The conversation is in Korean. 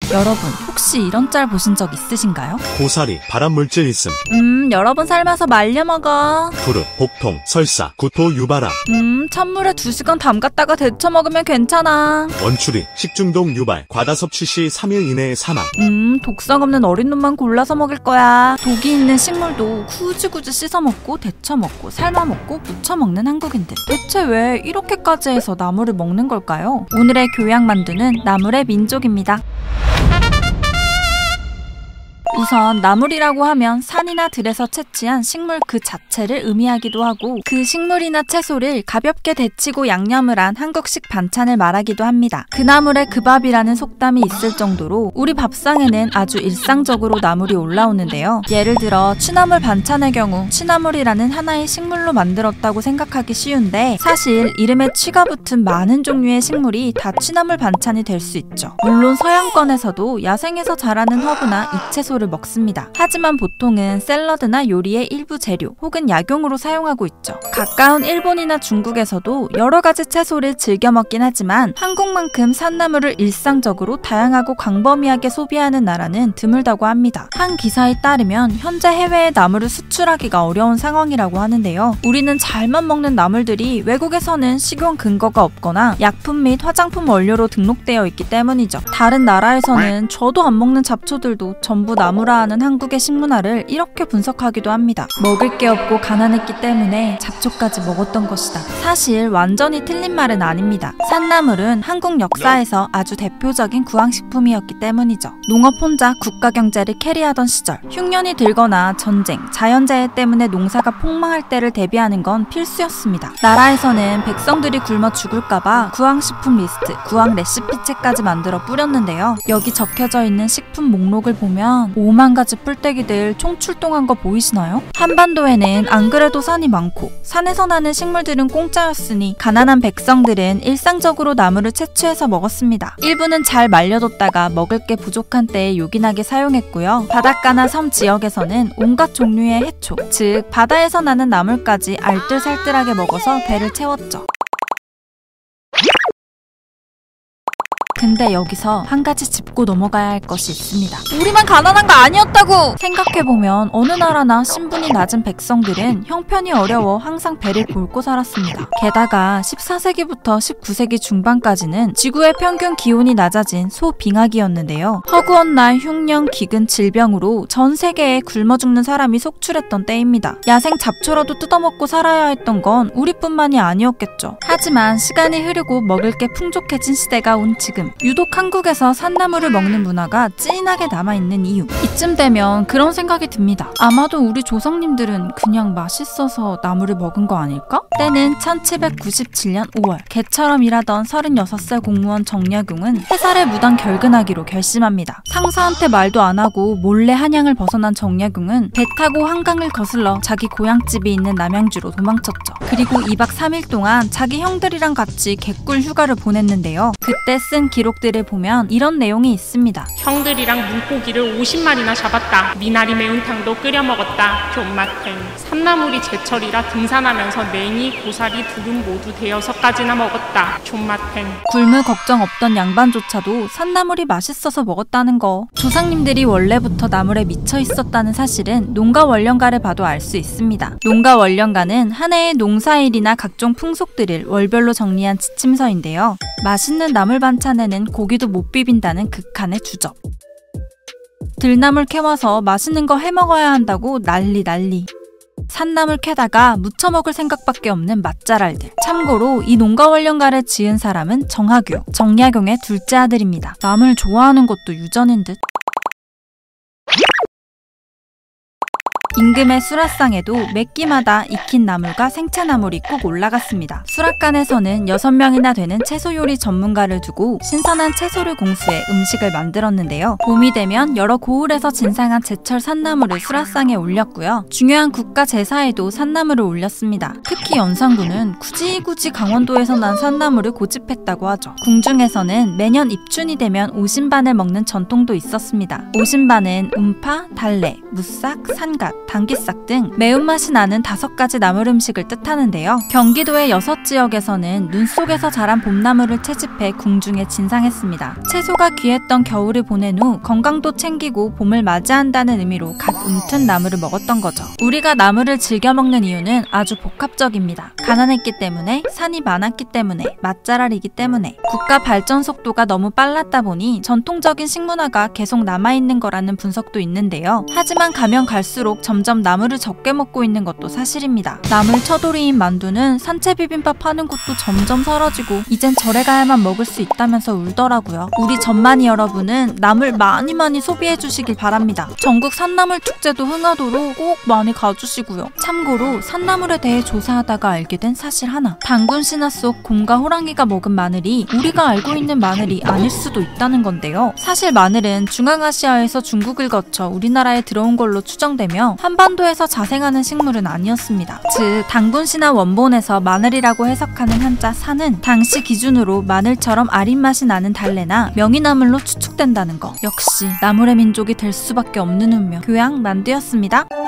여러분, 혹시 이런 짤 보신 적 있으신가요? 고사리, 발암물질 있음. 여러분 삶아서 말려 먹어. 두릅, 복통, 설사, 구토, 유발암. 찬물에 2시간 담갔다가 데쳐 먹으면 괜찮아. 원추리, 식중독 유발, 과다 섭취 시 3일 이내에 사망. 독성 없는 어린 놈만 골라서 먹을 거야. 독이 있는 식물도 굳이 씻어 먹고 데쳐 먹고 삶아 먹고 무쳐 먹는 한국인들. 대체 왜 이렇게까지 해서 나물을 먹는 걸까요? 오늘의 교양만두는 나물의 민족입니다. 우선 나물이라고 하면 산이나 들에서 채취한 식물 그 자체를 의미하기도 하고 그 식물이나 채소를 가볍게 데치고 양념을 한 한국식 반찬을 말하기도 합니다. 그 나물에 그 밥이라는 속담이 있을 정도로 우리 밥상에는 아주 일상적으로 나물이 올라오는데요. 예를 들어 취나물 반찬의 경우 취나물이라는 하나의 식물로 만들었다고 생각하기 쉬운데 사실 이름에 취가 붙은 많은 종류의 식물이 다 취나물 반찬이 될 수 있죠. 물론 서양권에서도 야생에서 자라는 허브나 잎채소를 먹습니다. 하지만 보통은 샐러드나 요리의 일부 재료 혹은 약용으로 사용하고 있죠. 가까운 일본이나 중국에서도 여러 가지 채소를 즐겨 먹긴 하지만 한국만큼 산나물을 일상적으로 다양하고 광범위하게 소비하는 나라는 드물다고 합니다. 한 기사에 따르면 현재 해외에 나물을 수출하기가 어려운 상황이라고 하는데요. 우리는 잘만 먹는 나물들이 외국에서는 식용 근거가 없거나 약품 및 화장품 원료로 등록되어 있기 때문이죠. 다른 나라에서는 저도 안 먹는 잡초들도 전부 나무라 하는 한국의 식문화를 이렇게 분석하기도 합니다. 먹을 게 없고 가난했기 때문에 잡초까지 먹었던 것이다. 사실 완전히 틀린 말은 아닙니다. 산나물은 한국 역사에서 아주 대표적인 구황식품이었기 때문이죠. 농업 혼자 국가 경제를 캐리하던 시절 흉년이 들거나 전쟁, 자연재해 때문에 농사가 폭망할 때를 대비하는 건 필수였습니다. 나라에서는 백성들이 굶어 죽을까봐 구황식품 리스트, 구황 레시피책까지 만들어 뿌렸는데요. 여기 적혀져 있는 식품 목록을 보면 5만 가지 뿔떼기들 총출동한 거 보이시나요? 한반도에는 안 그래도 산이 많고 산에서 나는 식물들은 공짜였으니 가난한 백성들은 일상적으로 나물을 채취해서 먹었습니다. 일부는 잘 말려뒀다가 먹을 게 부족한 때에 요긴하게 사용했고요. 바닷가나 섬 지역에서는 온갖 종류의 해초, 즉 바다에서 나는 나물까지 알뜰살뜰하게 먹어서 배를 채웠죠. 근데 여기서 한 가지 짚고 넘어가야 할 것이 있습니다. 우리만 가난한 거 아니었다고! 생각해보면 어느 나라나 신분이 낮은 백성들은 형편이 어려워 항상 배를 곪고 살았습니다. 게다가 14세기부터 19세기 중반까지는 지구의 평균 기온이 낮아진 소빙하기였는데요. 허구한 날 흉년, 기근, 질병으로 전 세계에 굶어 죽는 사람이 속출했던 때입니다. 야생 잡초라도 뜯어먹고 살아야 했던 건 우리뿐만이 아니었겠죠. 하지만 시간이 흐르고 먹을 게 풍족해진 시대가 온 지금 유독 한국에서 산나물을 먹는 문화가 찐하게 남아있는 이유. 이쯤 되면 그런 생각이 듭니다. 아마도 우리 조상님들은 그냥 맛있어서 나물을 먹은 거 아닐까? 때는 1797년 5월 개처럼 일하던 36살 공무원 정약용은 회사를 무단 결근하기로 결심합니다. 상사한테 말도 안 하고 몰래 한양을 벗어난 정약용은 배 타고 한강을 거슬러 자기 고향집이 있는 남양주로 도망쳤죠. 그리고 2박 3일 동안 자기 형들이랑 같이 개꿀 휴가를 보냈는데요. 그때 쓴 기록들을 보면 이런 내용이 있습니다. 형들이랑 물고기를 50마리나 잡았다. 미나리 매운탕도 끓여 먹었다. 존맛탱. 산나물이 제철이라 등산하면서 냉이, 고사리, 두릅 모두 6가지나 먹었다. 존맛탱. 굶을 걱정 없던 양반조차도 산나물이 맛있어서 먹었다는 거. 조상님들이 원래부터 나물에 미쳐 있었다는 사실은 농가원령가를 봐도 알 수 있습니다. 농가원령가는 한 해의 농사일이나 각종 풍속들을 월별로 정리한 지침서인데요. 맛있는 나물 반찬에는 고기도 못 비빈다는 극한의 주적. 들나물 캐와서 맛있는 거 해먹어야 한다고 난리. 산나물 캐다가 무쳐 먹을 생각밖에 없는 맛잘알들. 참고로 이 농가원령가를 지은 사람은 정학교, 정약용의 둘째 아들입니다. 나물 좋아하는 것도 유전인 듯. 임금의 수라상에도 몇 끼마다 익힌 나물과 생채나물이 꼭 올라갔습니다. 수락관에서는 6명이나 되는 채소 요리 전문가를 두고 신선한 채소를 공수해 음식을 만들었는데요. 봄이 되면 여러 고을에서 진상한 제철 산나물을 수라상에 올렸고요. 중요한 국가 제사에도 산나물을 올렸습니다. 특히 연산군은 굳이 강원도에서 난 산나물을 고집했다고 하죠. 궁중에서는 매년 입춘이 되면 오신반을 먹는 전통도 있었습니다. 오신반은 운파, 달래, 무싹, 산갓, 당귀싹 등 매운맛이 나는 5가지 나물 음식을 뜻하는데요. 경기도의 6지역에서는 눈 속에서 자란 봄나물을 채집해 궁중에 진상했습니다. 채소가 귀했던 겨울을 보낸 후 건강도 챙기고 봄을 맞이한다는 의미로 갓 움튼 나물을 먹었던 거죠. 우리가 나물을 즐겨 먹는 이유는 아주 복합적입니다. 가난했기 때문에, 산이 많았기 때문에, 맛잘알이기 때문에, 국가 발전 속도가 너무 빨랐다 보니 전통적인 식문화가 계속 남아있는 거라는 분석도 있는데요. 하지만 가면 갈수록 점점 나물을 적게 먹고 있는 것도 사실입니다. 나물 처돌이인 만두는 산채 비빔밥 하는 곳도 점점 사라지고 이젠 절에 가야만 먹을 수 있다면서 울더라고요. 우리 전만이 여러분은 나물 많이 소비해 주시길 바랍니다. 전국 산나물 축제도 흥하도록 꼭 많이 가주시고요. 참고로 산나물에 대해 조사하다가 알게 된 사실 하나. 단군 신화 속 곰과 호랑이가 먹은 마늘이 우리가 알고 있는 마늘이 아닐 수도 있다는 건데요. 사실 마늘은 중앙아시아에서 중국을 거쳐 우리나라에 들어온 걸로 추정되며 한반도에서 자생하는 식물은 아니었습니다. 즉 단군 신화 원본에서 마늘이라고 해석하는 한자 산은 당시 기준으로 마늘처럼 아린 맛이 나는 달래나 명이나물로 추측된다는 거. 역시 나물의 민족이 될 수밖에 없는 운명. 교양 만두였습니다.